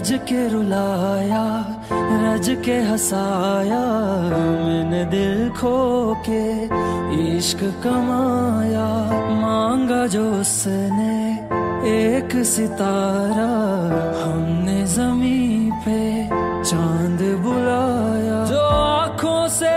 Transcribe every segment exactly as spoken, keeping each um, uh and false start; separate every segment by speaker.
Speaker 1: रज के रुलाया, रज के हंसाया, मैंने दिल खो के इश्क कमाया। मांगा जो उसने एक सितारा, हमने जमीन पे चांद बुलाया। जो आँखों से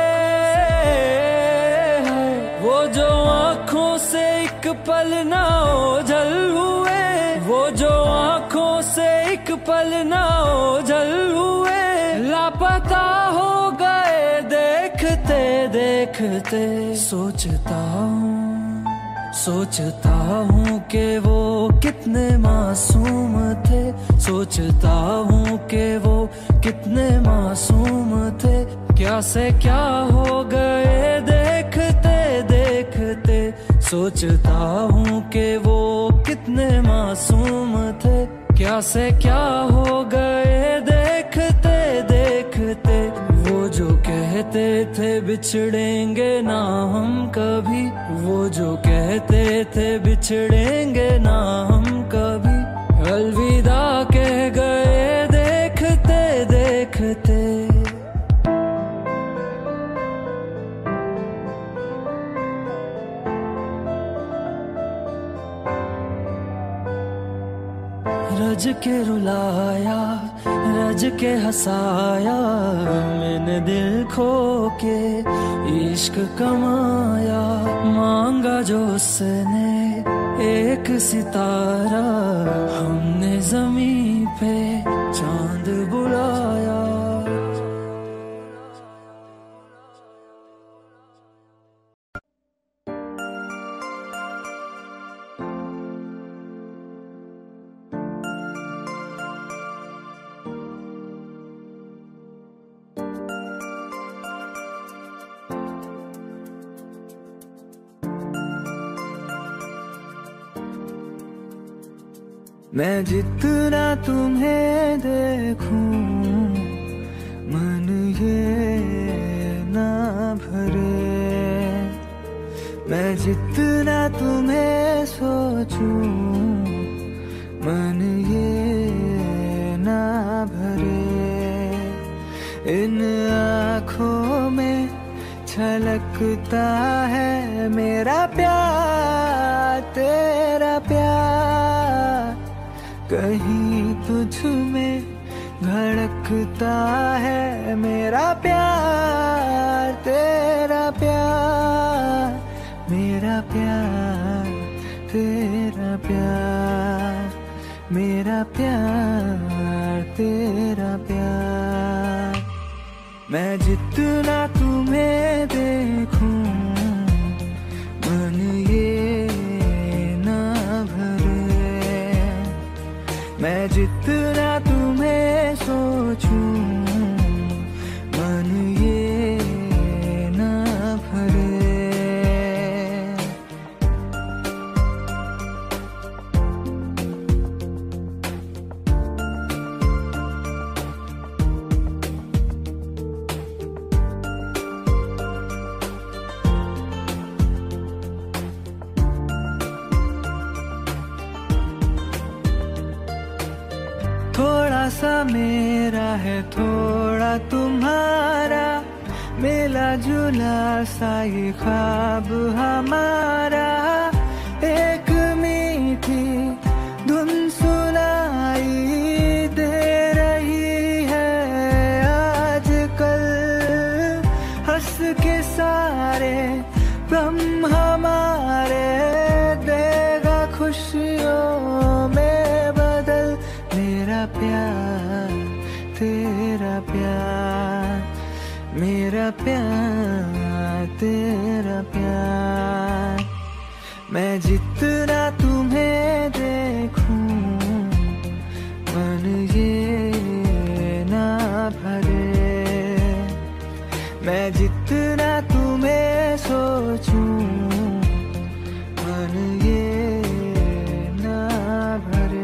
Speaker 1: वो जो आँखों से एक पल ना ओझल हुए, वो जो आँखों से एक पल ना ओझल हुए, लापता हो गए देखते देखते। सोचता हूँ सोचता हूँ कि वो कितने मासूम थे, सोचता हूँ कि वो कितने मासूम थे। क्या से क्या हो गए देखते देखते। सोचता हूँ कि वो कितने मासूम थे, क्या से क्या हो गए देखते देखते। वो जो कहते थे बिछड़ेंगे ना हम कभी, वो जो कहते थे बिछड़ेंगे ना हम कभी, अलविदा कह गए देखते देखते। रज के रुलाया, रज के हंसाया, मैंने दिल खो के इश्क कमाया। मांगा जो उसने एक सितारा, हमने जमीन पे चांद बुलाया।
Speaker 2: मैं जितना तुम्हें देखूं, मन ये ना भरे। मैं जितना तुम्हें सोचूं, मन ये ना भरे। इन आँखों में छलकता है मेरा प्यार, तेरा प्यार। कहीं तुझ में धड़कता है मेरा प्यार, तेरा प्यार। मेरा प्यार, तेरा प्यार, मेरा प्यार, तेरा प्यार। मैं जितना तुम्हें देखूं, मन ये ना भरे। मैं जितना तुम्हें सोचूं, मन ये ना भरे। थोड़ा सा मेरा है थोड़ा तुम्हारा, मिला जुला सा ये ख्वाब हमारा। एक मीठी धुन सुनाई दे रही है आजकल, हंस के सारे गम हमारे देगा खुशियों में बदल। मेरा प्यार, तेरा प्यार, मेरा प्यार, तेरा प्यार। मैं जितना तुम्हें देखूं, मन ये ना भरे। मैं जितना तुम्हें सोचूं, मन ये ना भरे।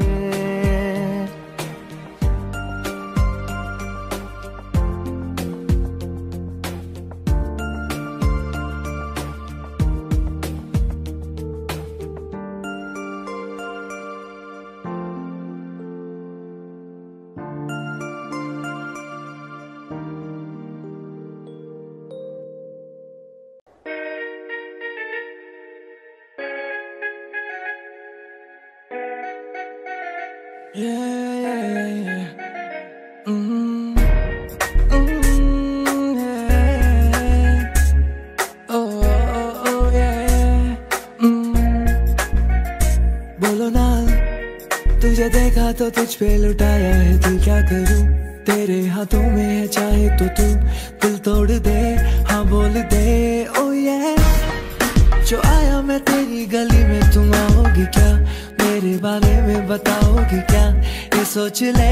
Speaker 1: Yeah, yeah, yeah. Mm, mm, yeah. Oh, oh, oh, yeah. Mm. बोलो ना, तुझे देखा तो तुझ पे लुटाया है दिल, क्या करूं? तेरे हाथों में है, चाहे तो तू दिल तोड़ दे, हाँ बोल दे। ओ ये जो आया मैं तेरी गली में, तुम आओगी क्या? मेरे बारे में बताओगी क्या? ये सोच ले।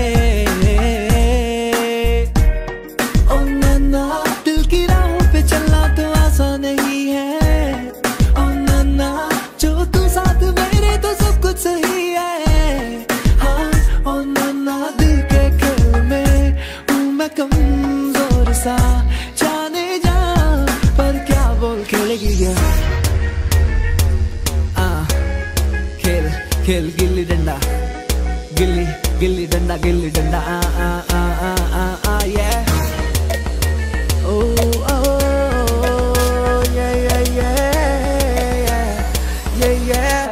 Speaker 1: ओ नन्ना, दिल की राहों पे चलना तो आसान नहीं है। ओ नन्ना, जो तू साथ मेरे तो सब कुछ सही है। हाँ ओ नन्ना, दिल के खेल में हूँ मैं कमजोर सा, जाने जा पर क्या बोल खेलेगी क्या? खेल गिल्ली डंडा, गिल्ली गिल्ली डंडा, गिल्ली डंडा, आ आ आ आ आ आ ये ओ ओ ये ये ये ये ये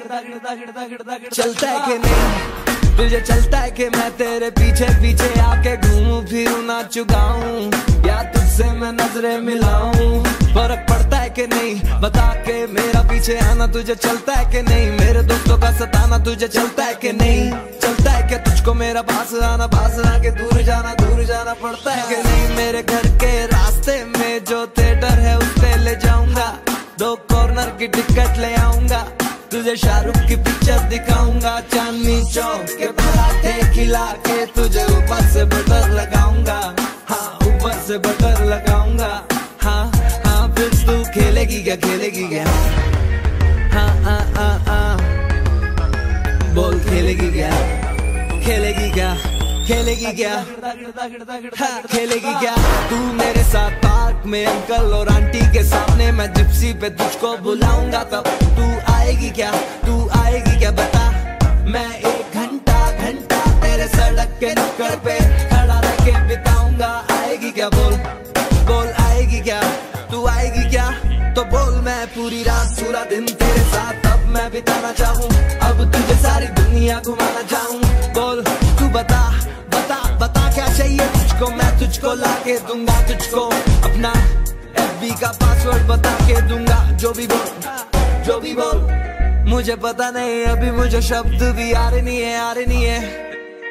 Speaker 1: चलता है कि नहीं तुझे, चलता है कि मैं तेरे पीछे पीछे आके घूमूं फिरूं नाचूं गाऊं, या तुझसे मैं नजरें मिलाऊं? फर्क पड़ता है कि नहीं बता के मेरा पीछे आना तुझे चलता है कि नहीं? मेरे दोस्तों का सताना तुझे चलता है कि नहीं? चलता है क्या तुझको मेरा पास आना, पास आके दूर जाना, दूर जाना पड़ता है कि नहीं? मेरे घर के रास्ते में जो थिएटर है उस पे ले जाऊंगा, दो कॉर्नर की टिकट ले आऊंगा, तुझे शाहरुख की पिक्चर दिखाऊंगा, चांदनी चौक के पराठे खिला के तुझे ऊपर से बटर लगाऊंगा, हाँ ऊपर से बटर लगाऊंगा, हाँ हाँ फिर तू खेलेगी क्या, खेलेगी क्या? हाँ हाँ हाँ हाँ बोल खेलेगी क्या, खेलेगी क्या, खेलेगी क्या? हाँ खेलेगी क्या? तू मेरे साथ पार्क में अंकल और आंटी के सामने, मैं जिप्सी पे तुझको बुलाऊंगा, तब तू आएगी क्या, तू आएगी क्या बता? मैं एक घंटा घंटा तेरे सड़क के नुक्कड़ पे खड़ा रह के बिताऊंगा, आएगी क्या बोल, बोल आएगी क्या? तू आएगी क्या? तो बोल, मैं पूरी रात पूरा दिन तेरे साथ अब मैं बिताना चाहूँ, अब तुझे सारी दुनिया घुमाना चाहूँ, बोल तू बता बता बता क्या चाहिए तुझको? मैं तुझको ला के दूंगा, तुझको अपना एफ बी का पासवर्ड बता के दूंगा, जो भी बोल जो भी बोल, मुझे पता नहीं अभी मुझे शब्द भी आ रहे नहीं है, आ रहे नहीं है,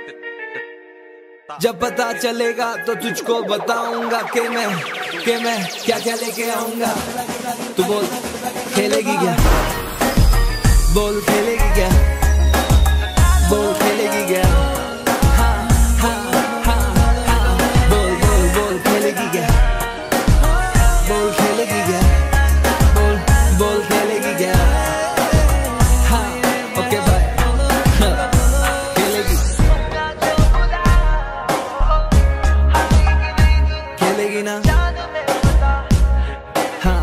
Speaker 1: जब पता चलेगा तो तुझको बताऊंगा कि मैं कि मैं क्या क्या लेके आऊंगा। तू बोल खेलेगी क्या, बोल खेलेगी क्या, बोल खेलेगी क्या? हाँ हाँ हाँ हाँ बोल बोल बोल खेलेगी क्या, बोल खेलेगी क्या, बोल बोल खेलेगी क्या? हाँ ओके बाय, खेलेगी खेलेगी ना? हाँ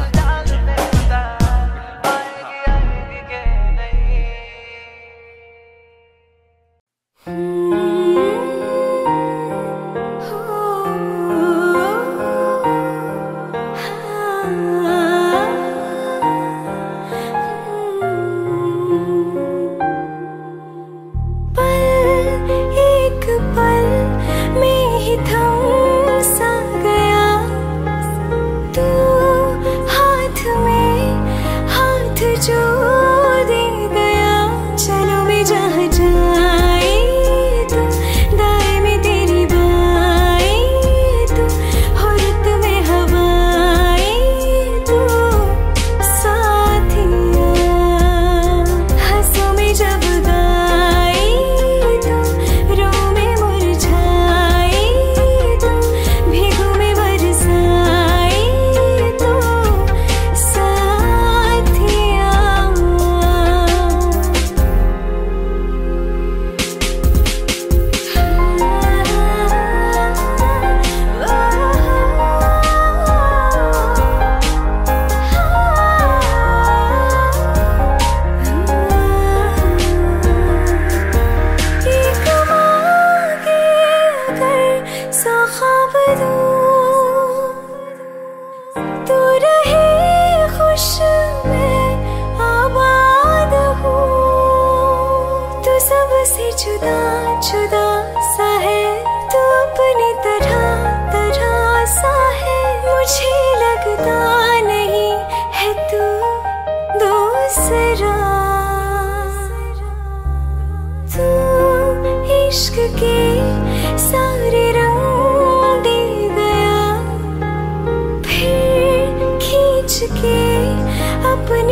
Speaker 3: जुदा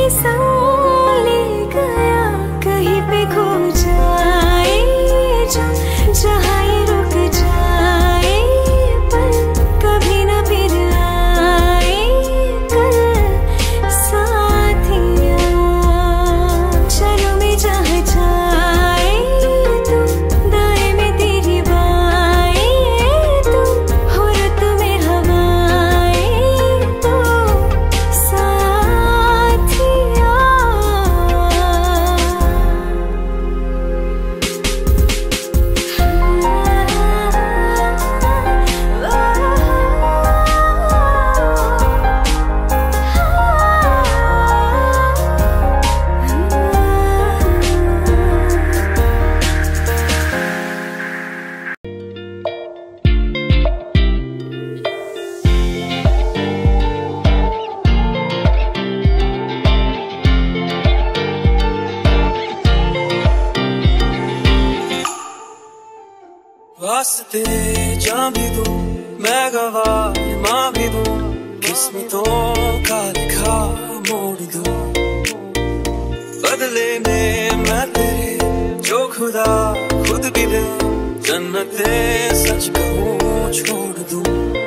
Speaker 1: वास्ते जान भी दूं मैं गवाह माँ भी दूं किस्मतों का लिखा मोड़ दूं बदले में मैं तेरे जो खुदा खुद भी दे जन्नते सच कहूँ छोड़ दूं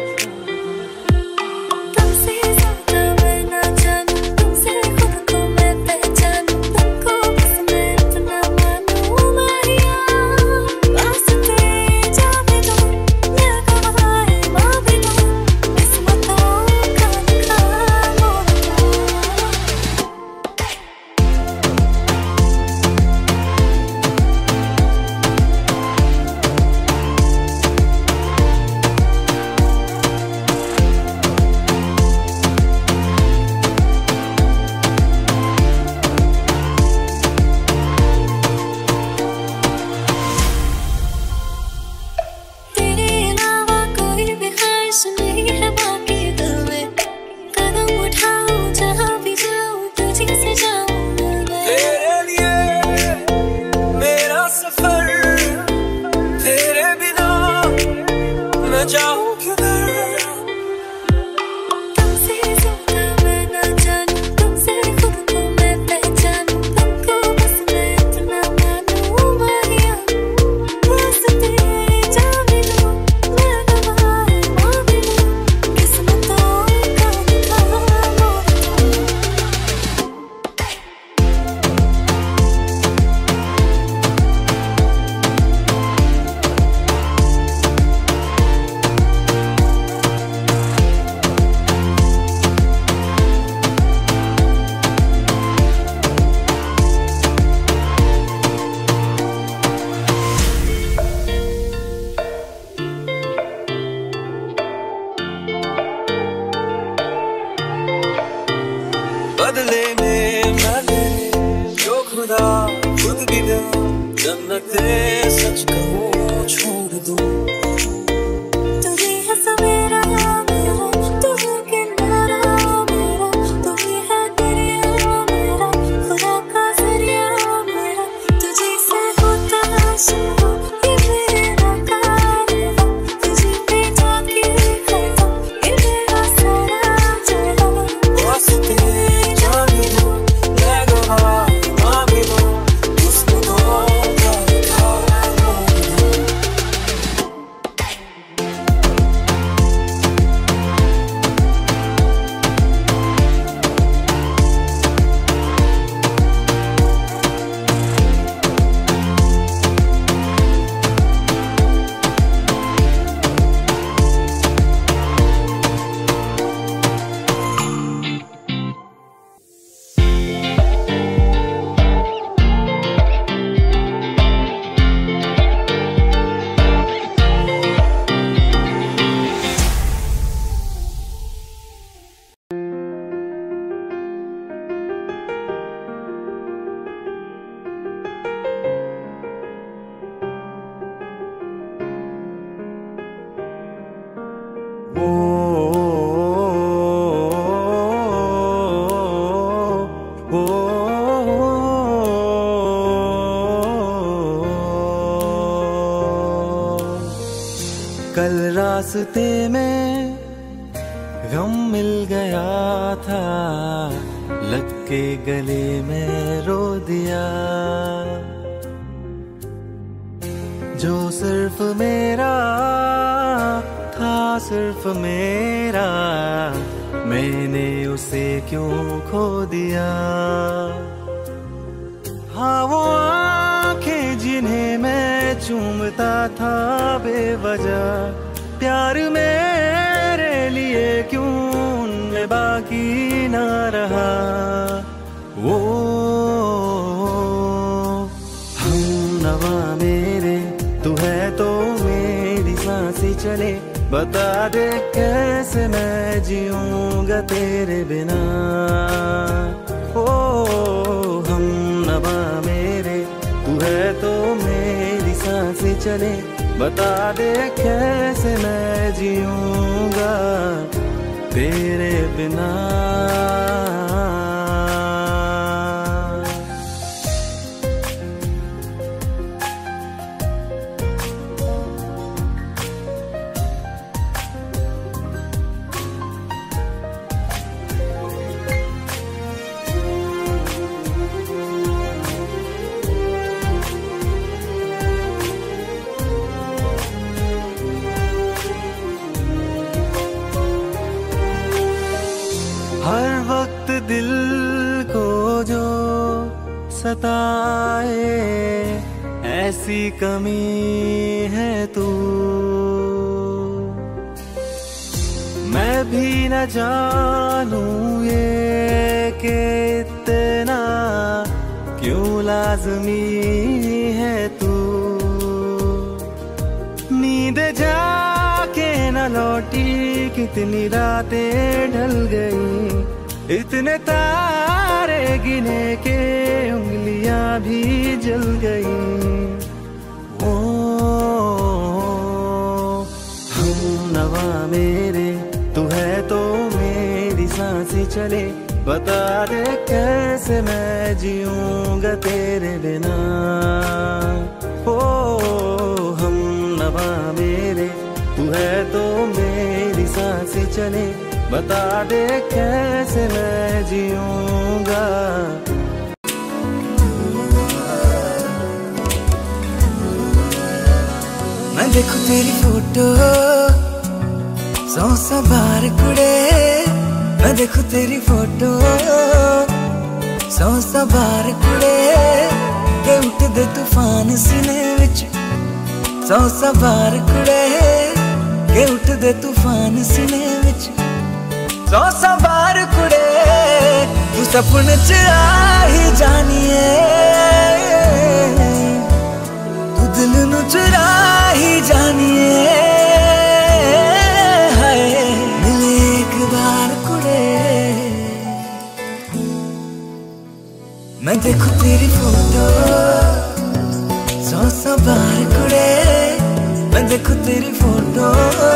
Speaker 1: बदले में मैं तेरे जो खुदा खुद भी दे जन्नते सच कहूँ छोड़ दूं
Speaker 3: तू ही है सवेरा मेरा तू ही किनारा मेरा तू ही है दरिया मेरा खुदा का जरिया मेरा तुझे से होता शुरू ये मेरा कारवां तुझे पे जाके खता ये मेरा सारा जहां वास्ते
Speaker 2: कल रास्ते में गम मिल गया था लग के गले में रो दिया। जो सिर्फ मेरा था, सिर्फ मेरा, मैंने उसे क्यों खो दिया। हाँ वो आंखें जिन्हें मैं चूमता था बेवजह, प्यार मेरे लिए क्यों उनमें बाकी ना रहा। वो हम नवा मेरे, तू है तो मेरी सांसें चले, बता दे कैसे मैं जीऊंगा तेरे बिना। ओ हम नवा मेरे, तू है तो मेरी सांसें चले, बता दे कैसे मैं जीऊंगा तेरे बिना। हर वक्त दिल को जो सताए, ऐसी कमी है तू। मैं भी न जानूं ये कि इतना क्यों लाज़मी है तू। नींद जाके न लौटी, कितनी रातें ढल गई, इतने तारे गिने के उंगलियां भी जल गई। ओ हम नवा मेरे, तू है तो मेरी सांसें चले, बता दे कैसे मैं जीऊंगा तेरे बिना। ओ हम नवा मेरे, तू है तो मेरी सांसें चले, बता दे कैसे मैं जीऊंगा।
Speaker 4: मैं देखूं तेरी फोटो सौ सौ बार कुड़े, मैं देखूं तेरी फोटो सौ सौ बार कुड़े, के उठदे तूफान सीने विच सौ सौ बार कुड़े, के उठदे तूफान सीने विच सौ सौ बार कुड़े। तू सपने च आ ही जानिए, तू दिल नू चुरा ही जानिए। हाय मिले एक बार कुड़े, मैं देखूं तेरी फोटो सौ सौ बार कुड़े, मैं देखूं तेरी फोटो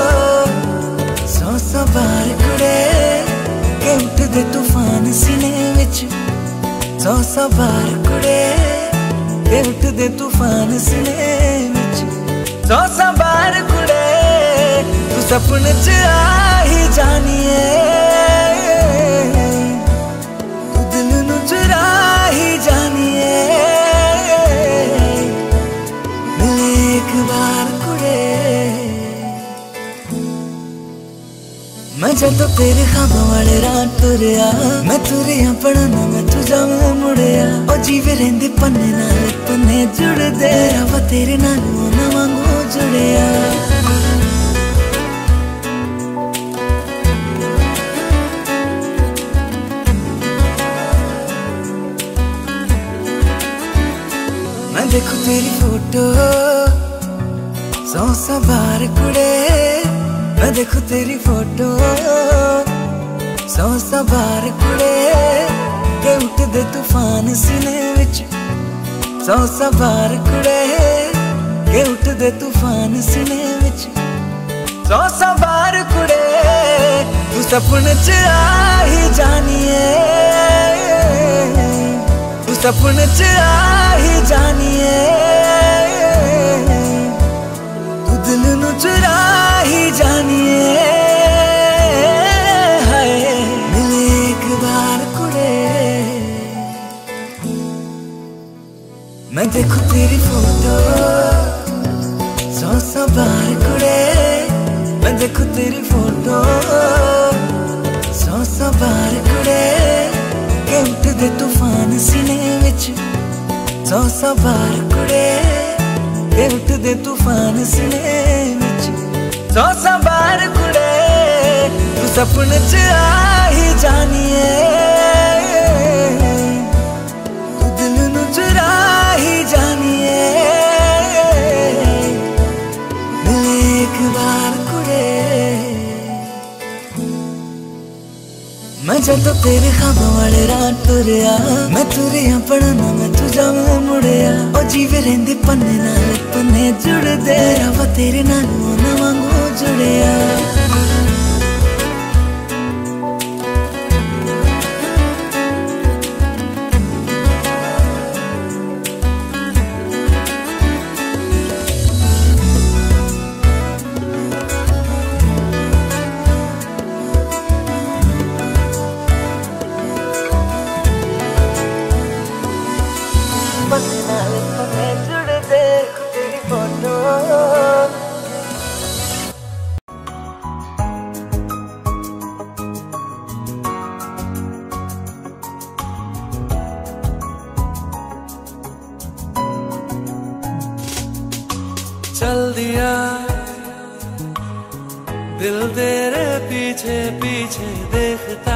Speaker 4: सौ सौ बार कुड़े, के उठदे तूफान सीने विच सौ सौ बार कुड़े, के उठदे तूफान सीने विच सौ सौ बार कुड़े। तू सपने च आ ही जानिए, तू दिल नू चुरा ही जानिए। मिले एक बार कुड़े, मैं जदों तेरे ख्वाबों वाले राह तुरिया, मैं तुरिया पढ़ना मैं तू जाऊं मुड़िया। ओ जीवे रहिंदे पन्ने नाल पन्ने जुड़दे, रब तेरे नाल ना वांगू जुड़िया। मैं देखूं तेरी फोटो सौ सौ बार कुड़े, मैं देखूं तेरी फोटो सौ सौ बार कुड़े, के उठदे तूफान सीने विच सौ सौ बार कुड़े, के उठदे तूफान सीने विच सौ सौ बार कुड़े। तू सपने च आ ही जानिए, तू सपने च आ ही जानिए। तू दिल नू चुरा ही जानिए। हाय मिले एक बार कुड़े। देखो तेरी फोटो सौ सौ बार कुड़े, मैं देखो तेरी फोटो सौ सौ बार कुड़े, के उठदे तूफान सीने विच सौ सौ बार कुड़े, के उठदे तूफान सीने विच सौ सौ बार कुड़े, तू सपने च आ ही जानिए, तू दिल नू चुरा ही जानिए, मिले एक बार कुड़े। मैं जदों तेरे ख्वाबों वाले रात तुरिया, मैं तुरिया पढ़ना मैं तू जावे मुड़िया, ओ जीवे रहिंदे पन्ने नाल पन्ने जुड़दे, रवा तेरे नाल ना वांगू जुड़िया।
Speaker 2: चल दिया दिल तेरे पीछे पीछे देखता,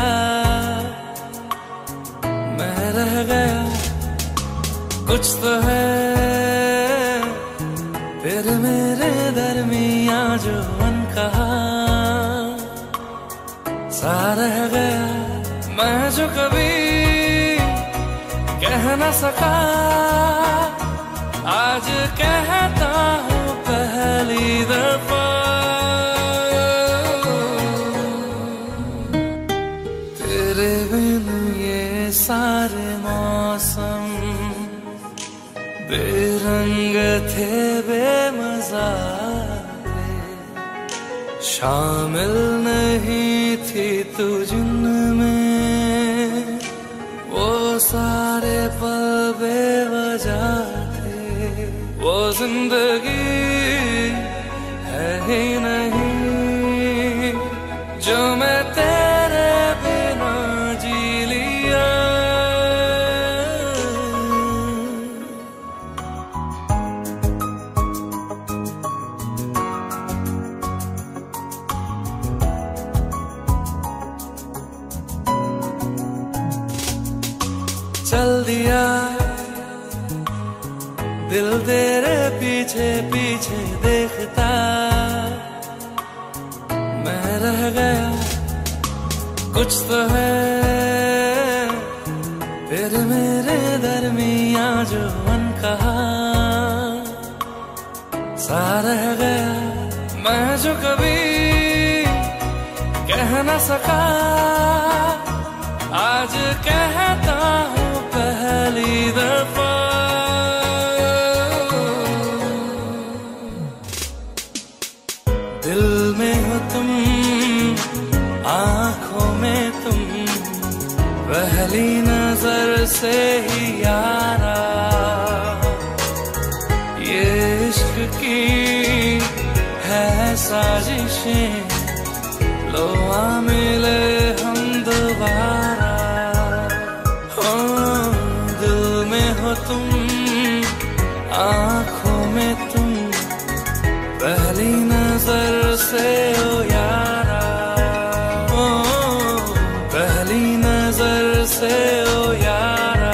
Speaker 2: मैं रह गया कुछ तो है तेरे मेरे दरमिया जो अनकहा, सा रह गया मैं जो कभी कह न सका, आज कहता हूँ पहली दफा, तेरे बिन ये सारे मौसम बेरंग थे बेमजा थे, शामिल नहीं थी तू जिनमें, वो सारे पल बेवजह थे, वो जिंदगी है ही नहीं जो मैं तेरे बिना जी लिया। चल दिया दिल तेरे पीछे पीछे देखता, मैं रह गया कुछ तो है तेरे मेरे दरमिया जो अनकहा, सा रह गया मैं जो कभी कह न सका, आज कहता हूँ पहली दफा, दिल में हो तुम आँखों में तुम, पहली नजर से ही यारा, ये इश्क की है साजिशें, लो आ मिले हम दोबारा, हो दिल में हो तुम आँखों में तुम, पहली नजर से ओ यारा, ओ पहली नजर से ओ यारा।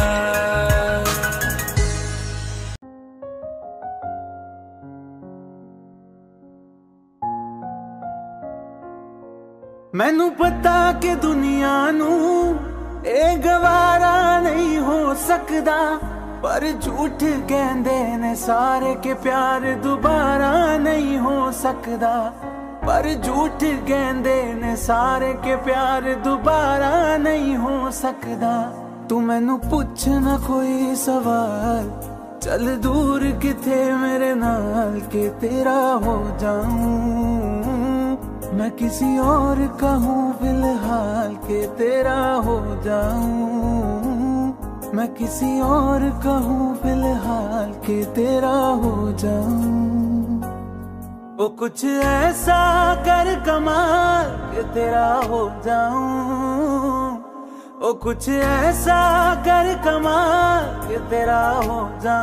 Speaker 5: मैनू पता कि दुनिया नू ए गवारा नहीं हो सकदा, पर झूठ कहंदे ने सारे के प्यार दोबारा नहीं हो सकदा, पर झूठ कहंदे ने सारे के प्यार दोबारा नहीं हो सकदा। तू मैनू पुछ ना कोई सवाल, चल दूर किथे मेरे नाल के तेरा हो जाऊं, मैं किसी और का हूँ फिलहाल के तेरा हो जाऊं, मैं किसी और कहूँ फिलहाल के तेरा हो जाऊं। ओ कुछ ऐसा कर कमाल के तेरा हो जाऊं। ओ कुछ ऐसा कर कमाल के तेरा हो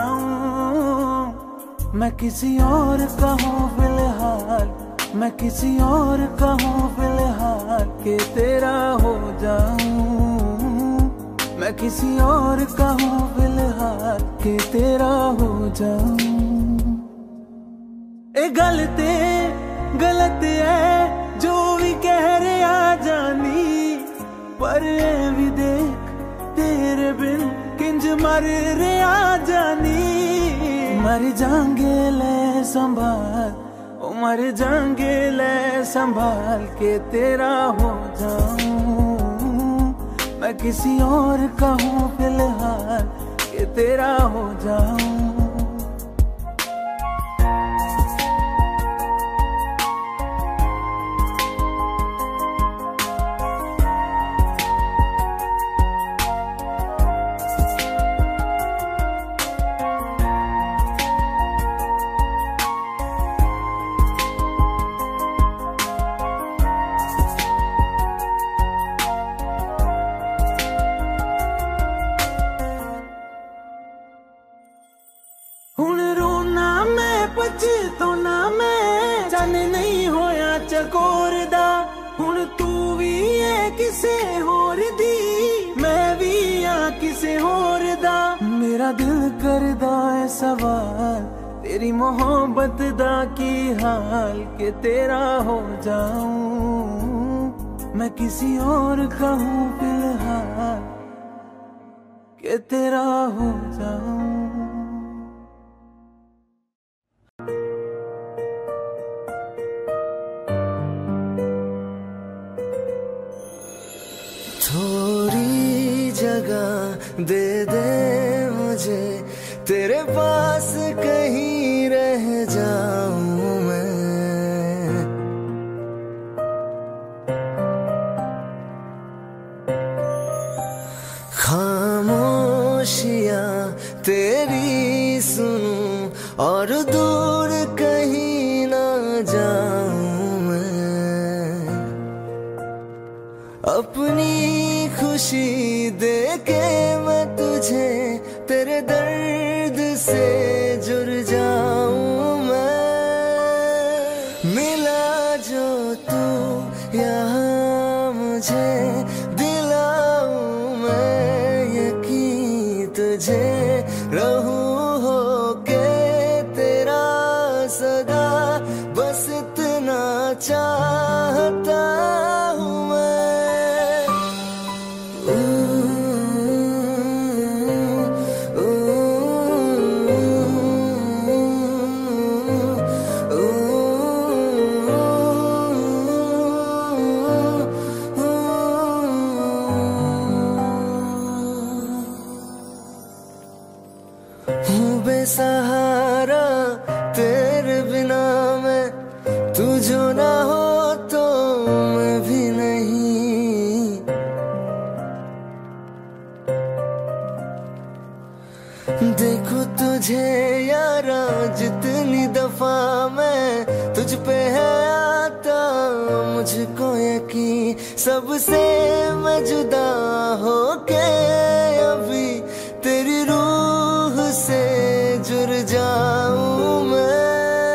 Speaker 5: जाऊं। मैं किसी और कहूँ फिलहाल, मैं किसी और कहूँ फिलहाल के तेरा हो जाऊं। मैं किसी और कहूँ फिलहाल के तेरा हो जाऊं। ए गलते गलत है जो भी कह रहे आ जानी, पर ए भी देख तेरे बिन किंज मर रे आ जानी। मर जाएंगे ले संभाल, ओ मर जाएंगे ले संभाल के तेरा हो जाऊं। मैं किसी और कहूँ फिलहाल के तेरा हो जाऊं। मेरा दिल करदा है सवाल तेरी मोहब्बत दा की हाल के तेरा हो जाऊं। मैं किसी और कहूँ फिलहाल के तेरा हो जाऊं।
Speaker 4: थोड़ी जगह दे दे मुझे, तेरे पास कहीं रह जाऊं मैं। खामोशियां तेरी सुनूं और दूर कहीं ना जाऊं मैं। अपनी खुशी देके मैं तुझे तेरे दर्द से जुड़ जाऊं मैं। मिला जो तू यहाँ मुझे दिलाऊं मैं यकीन तुझे रहूं होके तेरा सदा, बस इतना चाहता हूँ मैं। बेसहारा तेरे बिना मैं, तू जो ना हो तो मैं भी नहीं। देखो तुझे यारा जितनी दफा मैं तुझ पे है आता, मुझको यकीन सबसे मैं जुदा होके अभी तेरी रूह से जुड़ जाऊं मैं।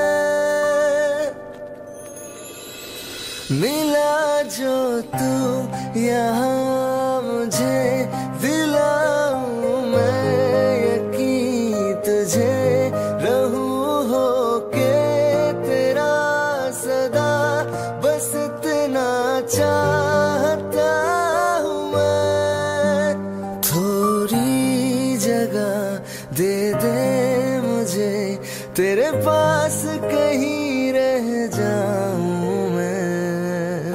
Speaker 4: मिला जो तू यहाँ मुझे दिलाऊं मैं यकीन तुझे रहूं होके तेरा सदा, बस इतना चाहता हूँ मैं। थोड़ी जगह दे दे मुझे, तेरे पास कहीं रह जाऊं मैं।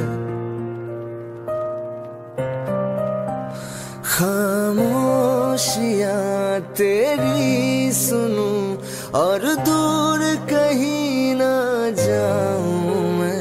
Speaker 4: खामोशियां तेरी सुनूं और दूर कहीं ना जाऊं मैं।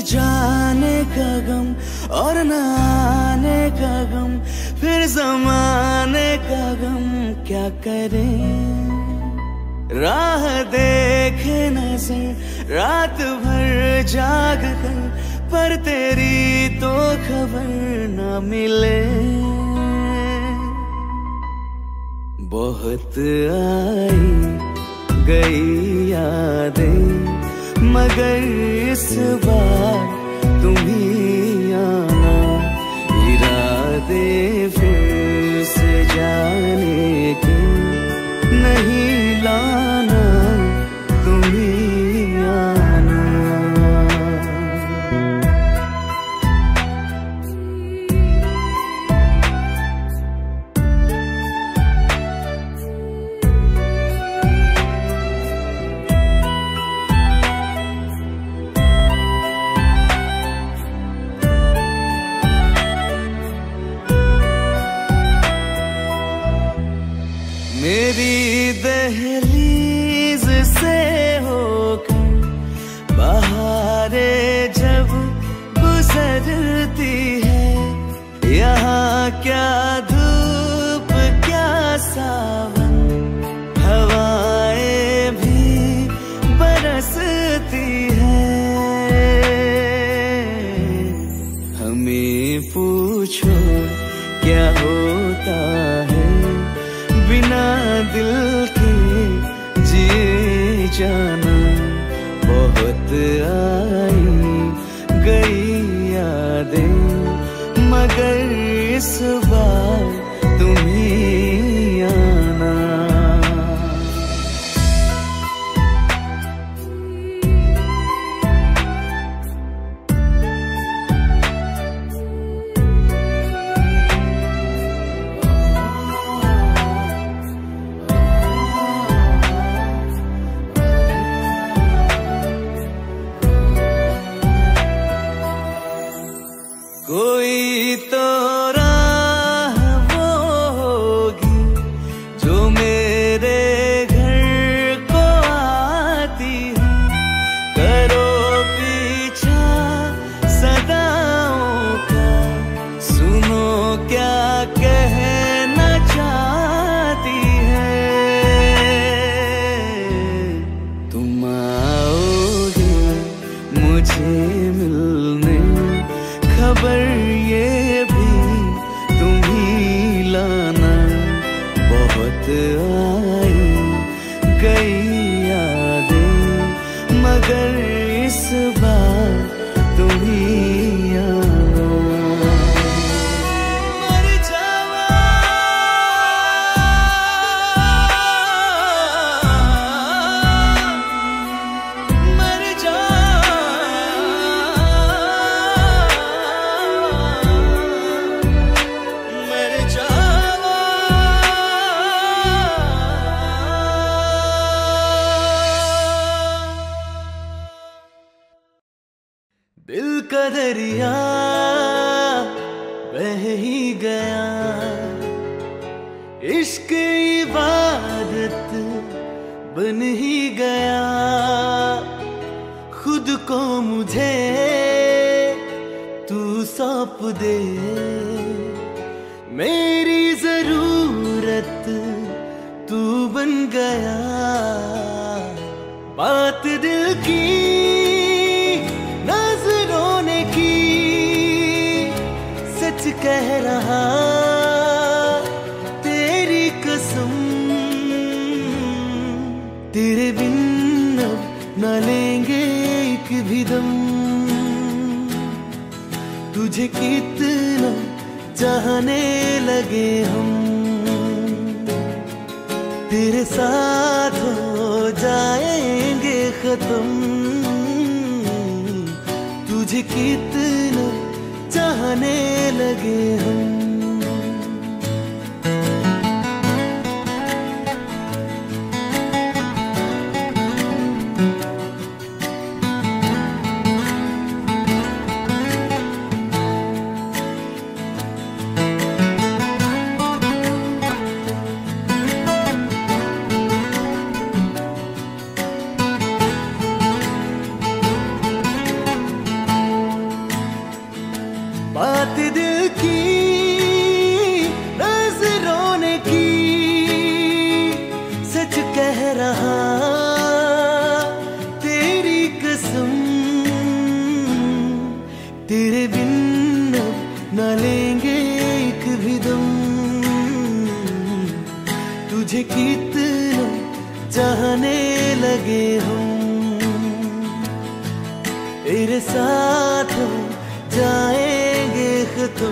Speaker 2: जाने का गम और न आने का गम, फिर जमाने का गम क्या करें। राह देखे नजर रात भर जाग कर, पर तेरी तो खबर न मिले। बहुत आई गई यादें, मगर इस बार तुम ही आना। इरादे फिर से जाने के नहीं लाना, तुम ही आना। मेरी दहलीज से होकर बहारें जब गुजरती है, यहाँ क्या धूप क्या सावन, हवाएं भी बरसती है। हमें पूछो क्या होता है बिना दिल के जिए जाना। बहुत आई गई यादें, मगर इस बार तुम ही आना। कोई तो राह वो होगी जो मेरे घर को आती है। करो पीछा सदाओं का, सुनो क्या कहना चाहती है। तुम आओगे मुझे मिलने, खबर ये भी तुम ही लाना। बहुत आई गई यादें, मगर इस बार तुम ही आना। मर जावा मर जा दिल का दरिया बह ही गया, इश्क इबादत बन ही गया। खुद को मुझे तू सौंप दे, मेरी जरूरत तू बन गया। बात दिल की नजरों ने की, सच कह रहा तेरी कसम। तेरे बिन अब न लेंगे एक भी दम। तुझे कितना चाहने लगे हम, तेरे साथ हो जाएंगे खत्म। तुझे कितना चाहने लगे हम। तुझे कितना चाहने लगे हम, तेरे साथ हो जाएंगे खत्म।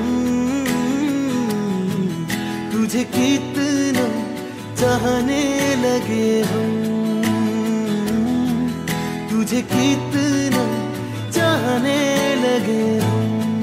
Speaker 2: तुझे कितना चाहने लगे हम, तुझे कितना चाहने लगे हम।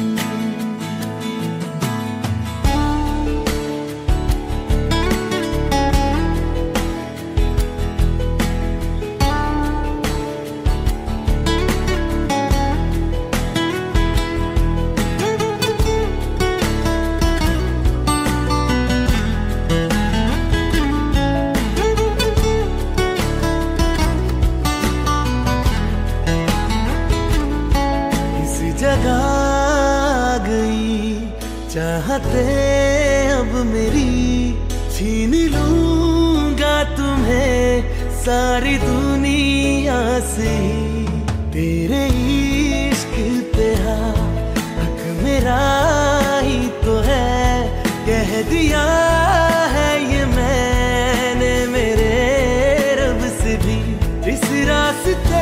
Speaker 2: चाहते अब मेरी छीन लूंगा तुम्हें सारी दुनिया से। तेरे इश्क पे हक मेरा ही तो है, कह दिया है ये मैंने मेरे रब से भी। इस रास्ते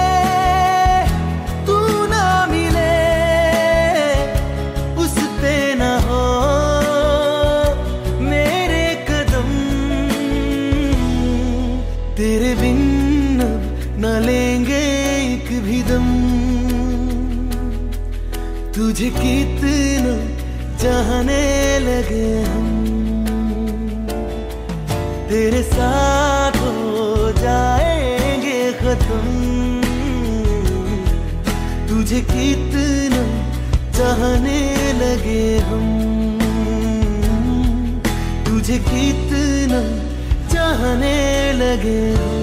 Speaker 2: तेरे बिन अब न लेंगे एक भी दम। तुझे कितना चाहने लगे हम, तेरे साथ हो जाएंगे खत्म। तुझे कितना चाहने लगे हम, तुझे कितना चाहने लगे हम।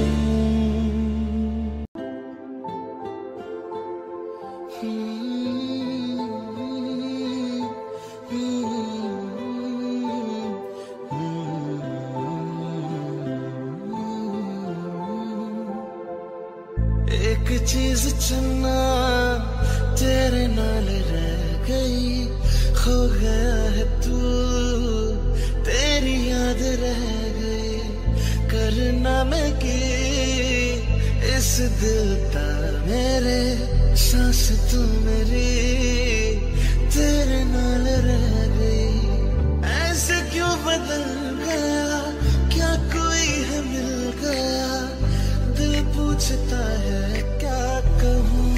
Speaker 2: एक चीज चुनना तेरे नाल रह गई, खो गया है तू तेरी याद रह गई। करना मैं की इस दिल ता मेरे, सांस तू मेरी तेरे नाल रह गई। ऐसे क्यों बदल गया, क्या कोई है मिल गया। दिल पूछता है क्या कहूँ,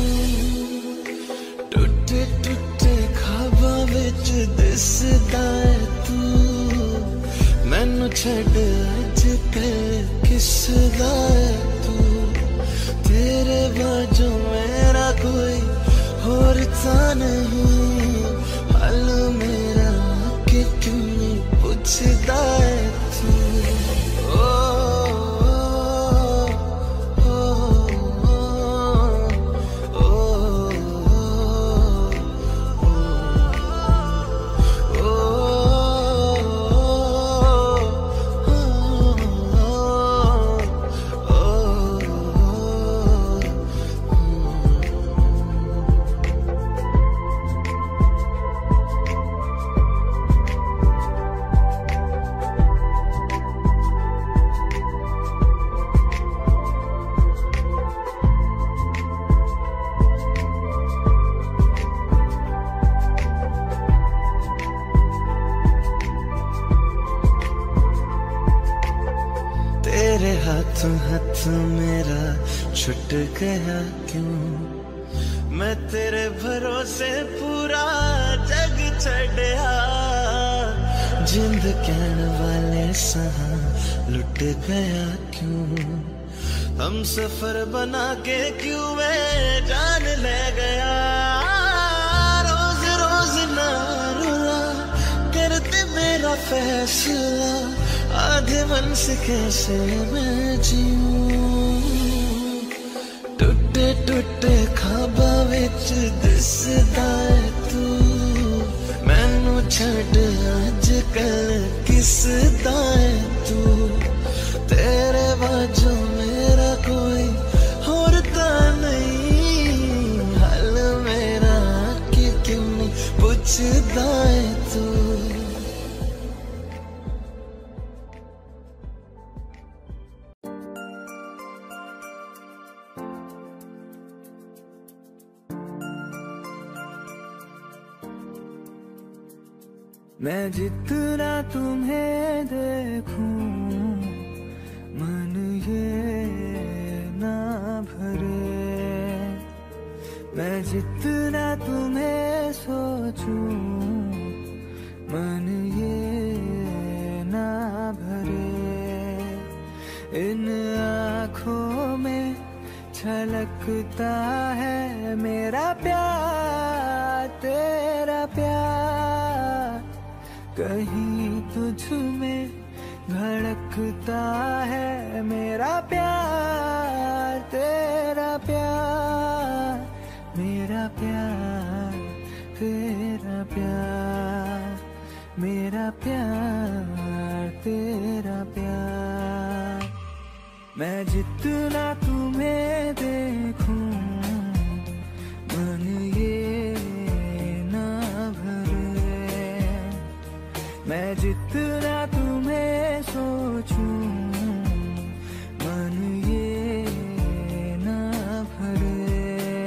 Speaker 2: टूटे टूटे ख्वाबां विच दिसदा है तू। मैनू छड़ अज कल किसदा है तू, तेरे बाजू मेरा कोई होर ता नहीं। हाल मेरा कि क्यों नहीं पुछदा है तू। ओ तेरे हाथों हाथ मेरा छुट गया क्यों। मैं तेरे भरोसे पूरा जग छड़िया। जिंद कहन वाले सहा लुट गया क्यों। हम सफर बना के क्यों वे जान ले गया। रोज रोज ना रुला करते मेरा फैसला। आधे मन से कैसे मैं जीऊं। टूटे टूटे ख्वाबां विच दिसदा है तू। मैनू छड़ अज कल किसदा है तू। तेरे बाजू मेरा कोई होर ता नहीं। हाल मेरा कि क्यों नहीं पुछदा है तू। मैं जितना तुम्हें देखूं मन ये ना भरे, मैं जितना तुम्हें सोचूं मन ये ना भरे। इन आँखों में छलकता है मेरा प्यार तेरा प्यार, कहीं तुझ में धड़कता है मेरा प्यार तेरा प्यार, मेरा प्यार तेरा प्यार, मेरा प्यार तेरा प्यार। मैं जितना तुम्हें देखूं मन ये ना भरे, मैं जितना तुम्हें सोचूं मन ये ना भरे।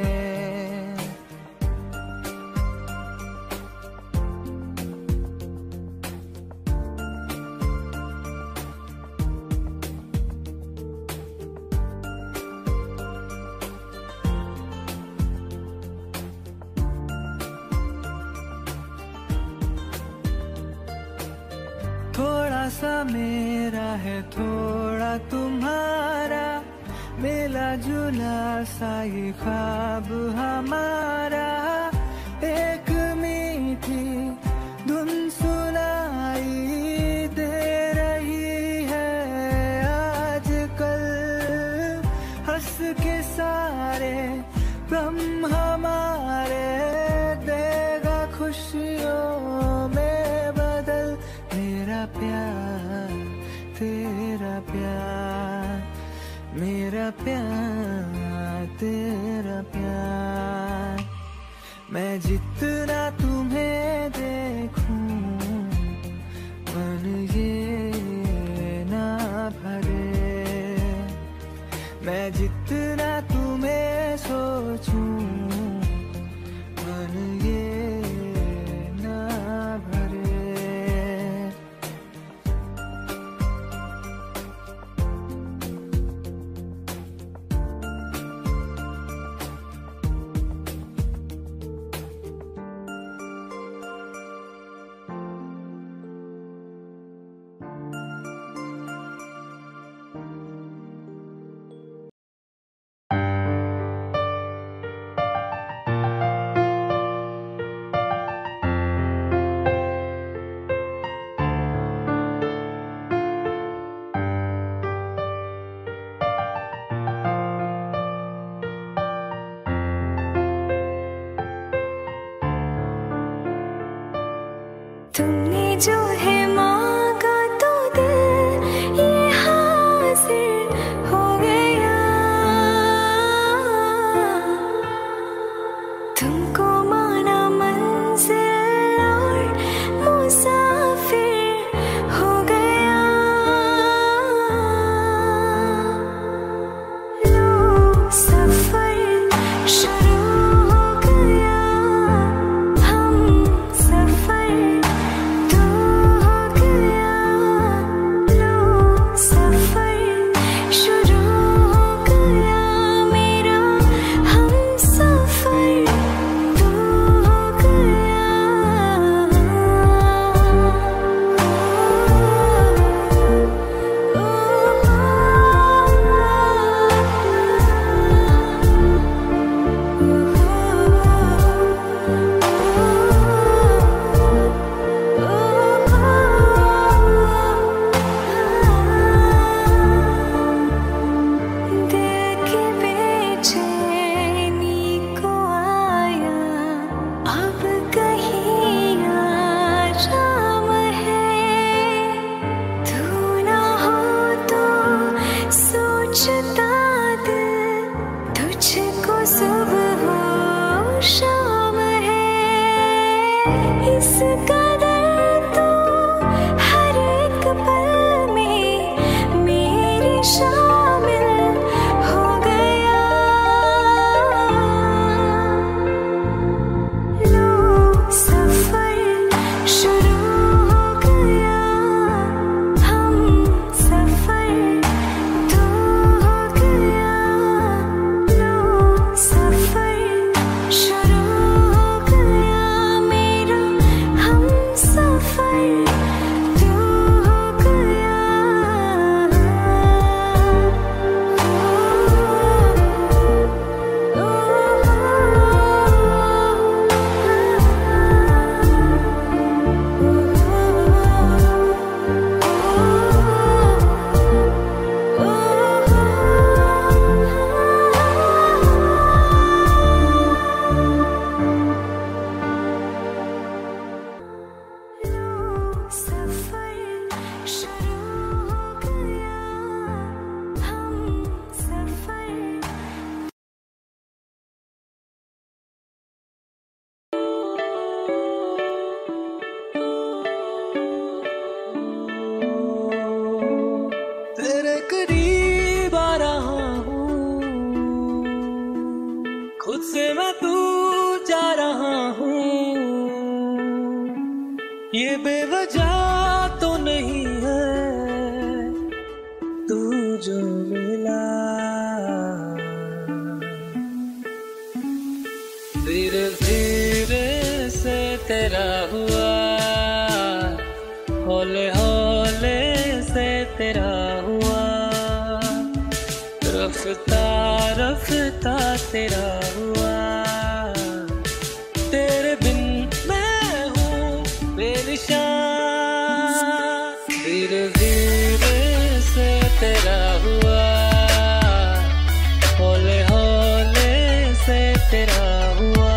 Speaker 2: थोड़ा सा मेरा है थोड़ा तुम्हारा, मिला जुला सा ये ख्वाब हमारा। एक मीठी धुन सुनाई दे रही है आजकल, हंस के सारे गम हमारे देगा खुशियों में बदल। मेरा प्यार तेरा प्यार, मेरा प्यार तेरा प्यार। मैं जितना तुम्हें देखूं मन ये ना भरे, मैं जितना तुम्हें सोचूं मन ये ना भरे।
Speaker 3: तुमने जो है मांगा तो दिल ये हासिल हो गया, तुमको माना मंजिल और मुसाफिर हो गया। लो सफर शुरू हो गया, हम सफर तो हो
Speaker 6: तेरा हुआ, रफ्ता रफ्ता तेरा हुआ। तेरे बिन मैं हूँ बेनिशान, धीरे धीरे से तेरा हुआ, हौले हौले से तेरा हुआ,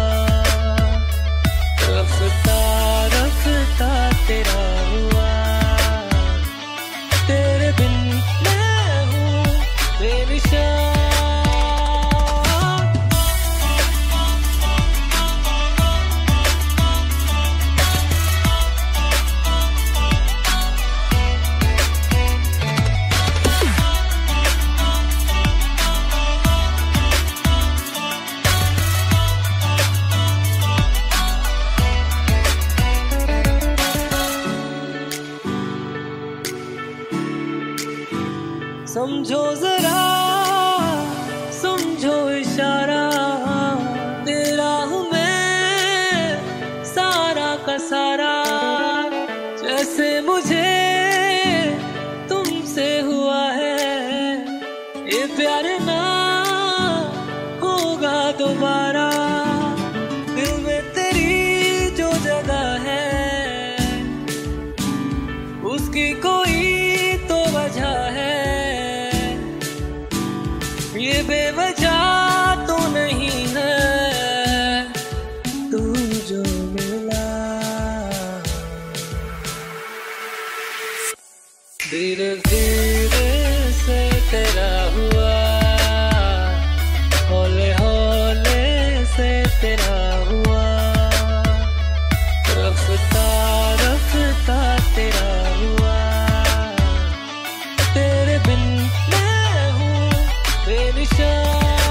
Speaker 6: रफ्ता रफ्ता तेरा हुआ। तेरे बिन मैं हूँ बेनिशान। समझो जरा समझो इशारा, तेरा हूँ मैं सारा का सारा। जैसे मुझे तुमसे हुआ है ये प्यार ना होगा दोबारा। दिल में तेरी जो जगह है उसकी कोई तो वजह है, ये बेवजह तो नहीं है। तू जो मिला धीरे धीरे से तेरा हुआ, हौले हौले से तेरा हुआ, रफ्ता रफ्ता तेरा हुआ। तेरे बिन मैं हूँ बेनिशान।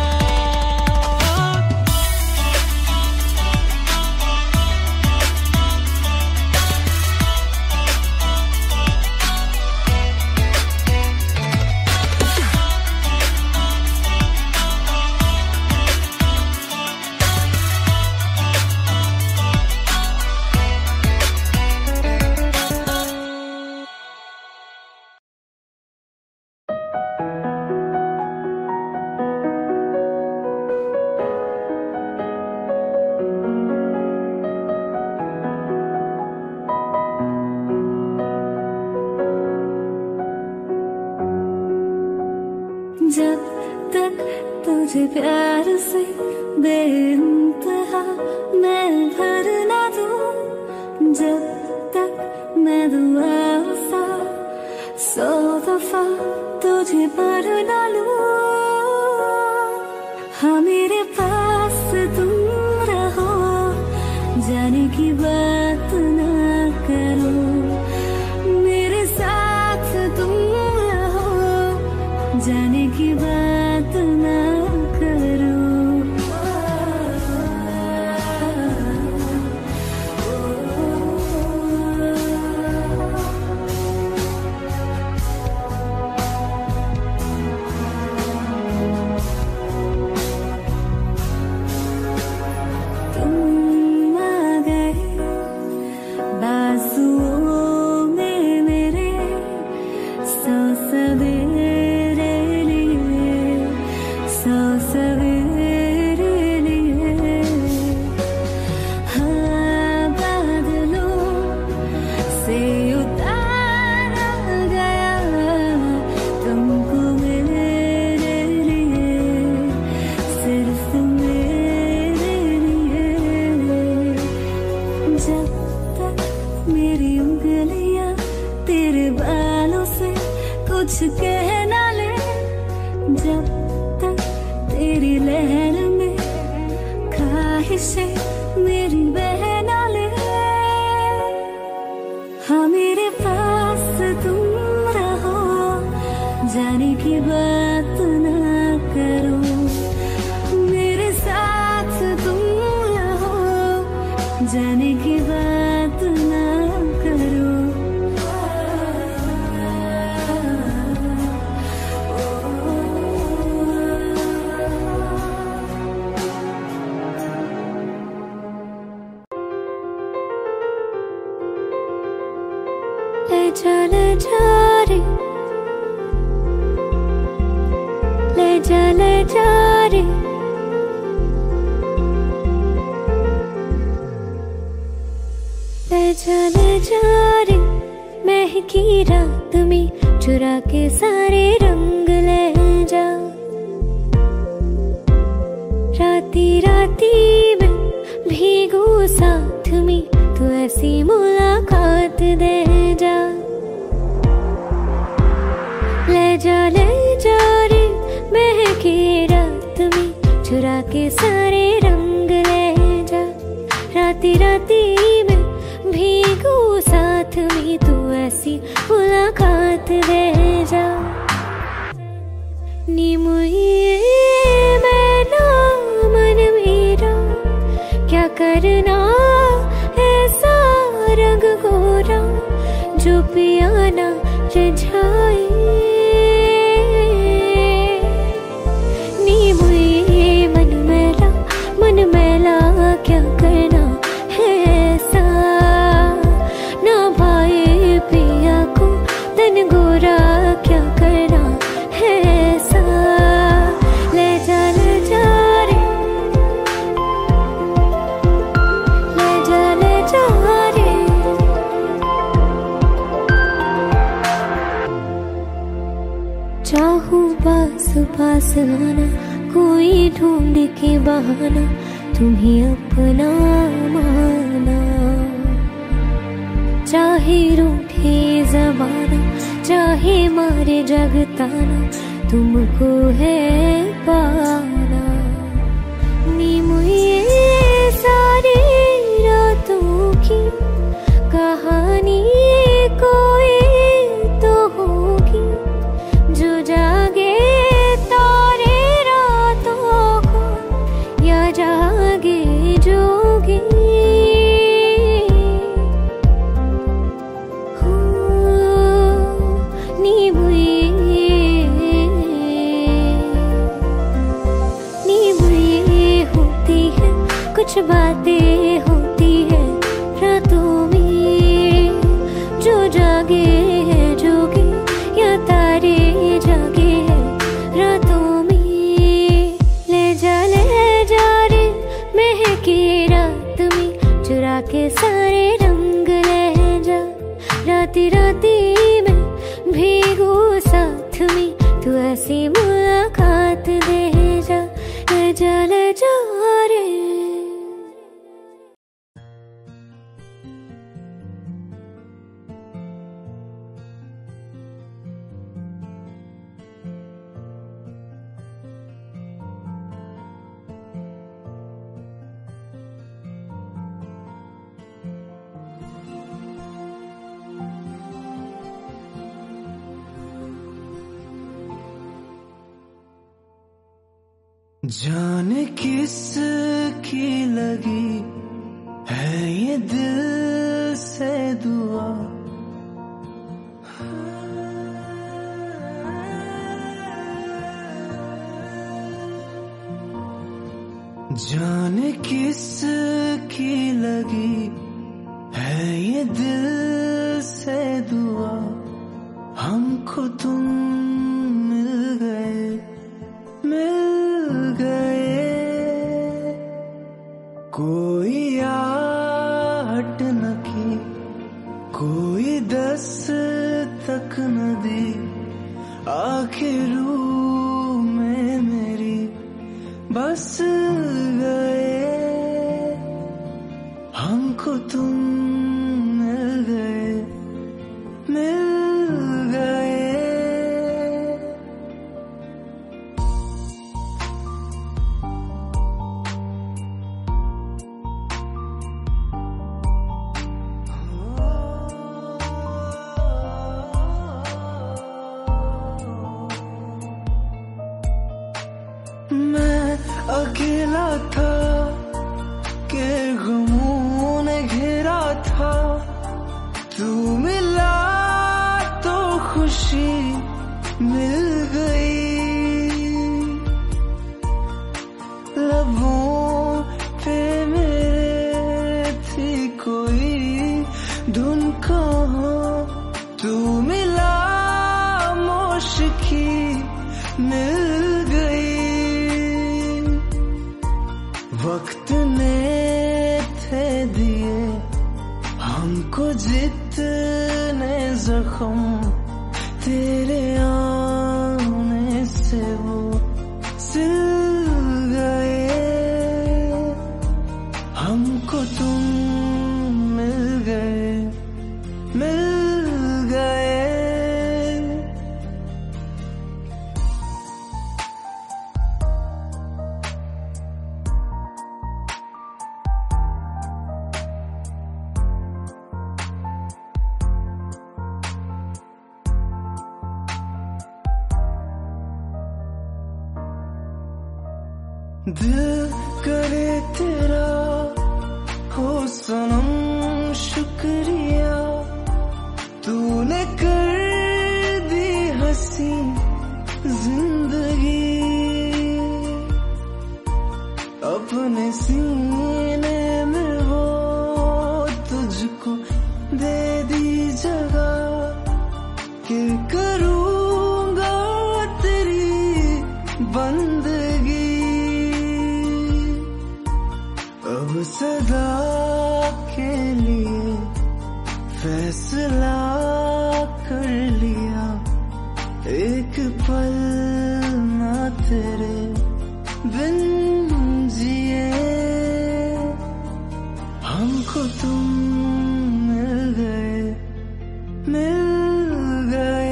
Speaker 3: जब तक तुझे प्यार से बेइंतहा मैं भर ना दूं, जब तक मैं दुआ सा सौ दफा तुझे पर ना लूं। हाँ मेरे पास तुम रहो, जाने की बात ना करो, मेरे साथ तुम रहो, जाने की बात ना करो। तुम आ गए बाजुओं में मेरे, सौ सवेरे लिए, सौ सवेरे लिए। हाँ बादलों से उतारा गया तुमको मेरे लिए, सिर्फ मेरे लिए। जब तक मेरी उंगलियां तेरे बालों से कुछ कह ना ले, जब तक तेरी लहर में ख्वाहिशें मेरी बह ना ले। हाँ मेरे पास तुम रहो, जाने की बात ना करो, मेरे साथ तुम रहो, जाने की बात ना करो। ले जा ले जा रे जा ले जा रे, ले जा ले जा रे, महकी रात में चुरा के सारे रंग ले जा। राती राती में भीगू साथ में, तू ऐसी मुलाकात दे जा। ले जा ले जा रे, महकी रात में चुरा के सारे रंग ले जा। राती राती में भीगू साथ में, तू ऐसी मुलाकात दे जा। नी मुझे मैना मन मेरा क्या करना, ऐसा रंग गोरा जो पियाना रिझाए। नी मुझे मन मैला मन मैला क्या करना है ऐसा, ना भाई पिया को तन गोरा क्या करना है ऐसा। ले जा ले जा रे, ले जा ले जा रे। चाहूं पास पास आना, कोई ढूंढ के बहाना, तुम्हें अपना माना। चाहे रूठे ज़माना, चाहे मारे जगताना, तुमको है पाना। नी मुझे सारी रातों की कहानी कोई तो होगी, जो जागे तारे रातों को, या जागे जोगी। कुछ बातें होती है रातों में, जो जागे है जोगे, या तारे जागे है रातों में। ले जा ले जा रे, महकी रात में चुरा के सारे रंग ले जा। राती राती में भीगू साथ में, तू ऐसी मुलाकात दे जा। ले जा ले जा रे।
Speaker 2: जाने किस की लगी है ये दिल से दुआ, जाने किस की लगी है ये दिल से दुआ। हमको तुम मिल गए मिल गए, कोई आहट न की, कोई दस्तक न दी, आखिर रूह में मेरी बस गए। हमको तुम मिल गए मिल गए। मैं अकेला था के गमों ने घेरा था, तू मिला तो खुशी मिल गई। लबों पे मेरे थी कोई धुन कहाँ, तू मिला मौशिकी मिल गई। वक्त ने थे दिए हमको जितने जख्म, तेरे आने से वो सिल गए। हमको तुम मिल गए, मिल गए। दिल करे तेरा हो सनम शुक्रिया, तूने कर दी हंसी जिंदगी। अपने सीने में वो तुझको दे दी जगह, कि करूँगा तेरी बंदगी। अब सदा के लिए फैसला कर लिया, एक पल ना तेरे बिन जिए। हमको तुम मिल गए, मिल गए।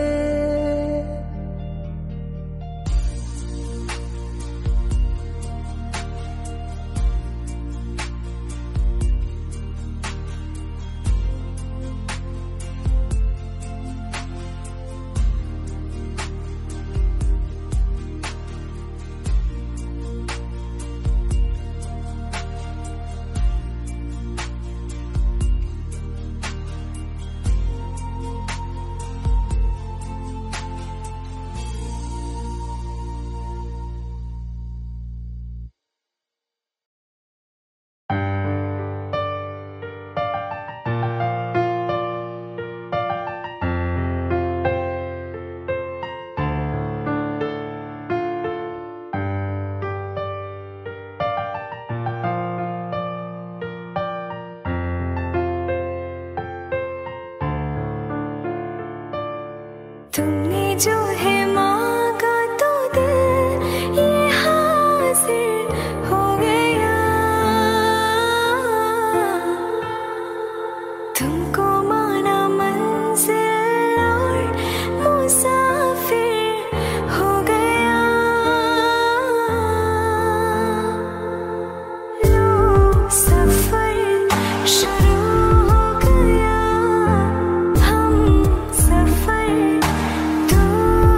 Speaker 3: तुमने जो है मांगा तो दिल ये हासिल हो गया। तुमको माना मंजिल और मुसाफिर हो गया। लो सफर शुरू हो गया, हम सफर दूर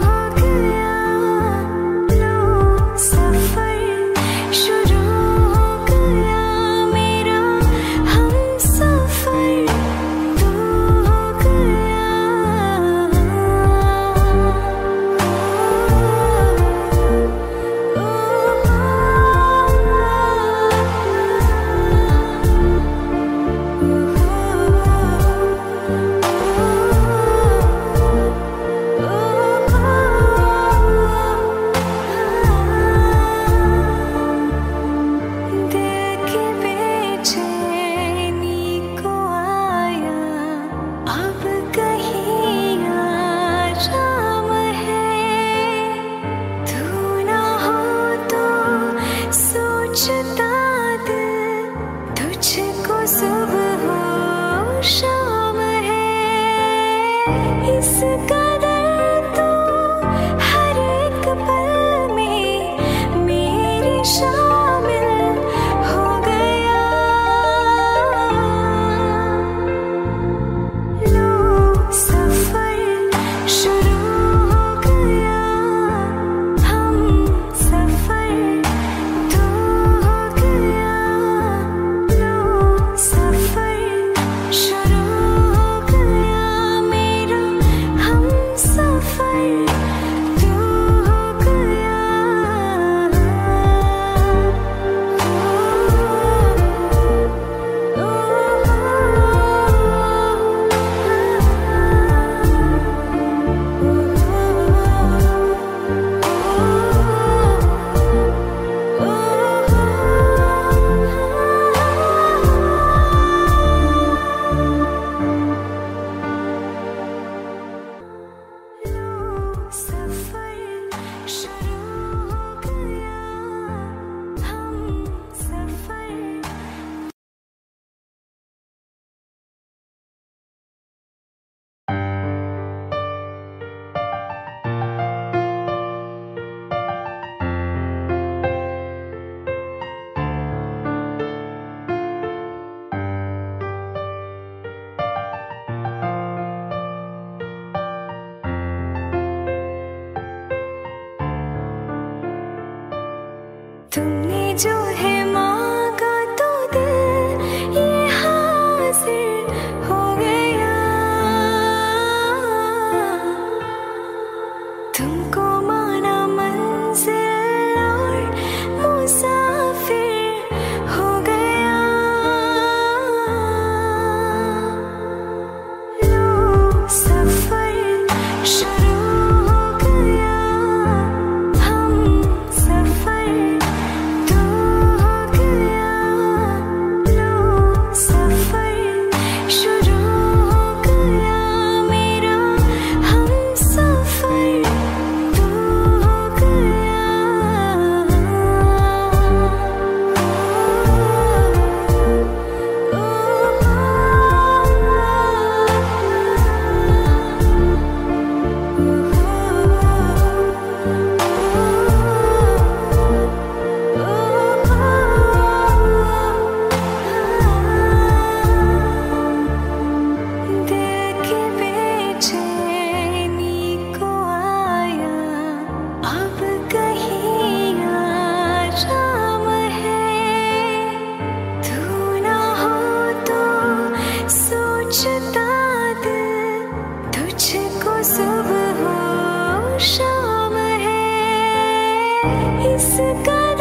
Speaker 3: जो है मांगा तो दिल ये हासिल हो गया। तुमको माना मंजिल और मुसाफिर हो गया। लो सफर शुरू हो गया, हम सफर तो हो गया। लो सफर शुरू हो गया मेरा, हम सफर तो हो गया। दिल की बेचैनी को आया अब कहीं आराम है। तू ना हो तो सोचता दिल तुझको सुबह हो शाम है। इस कदर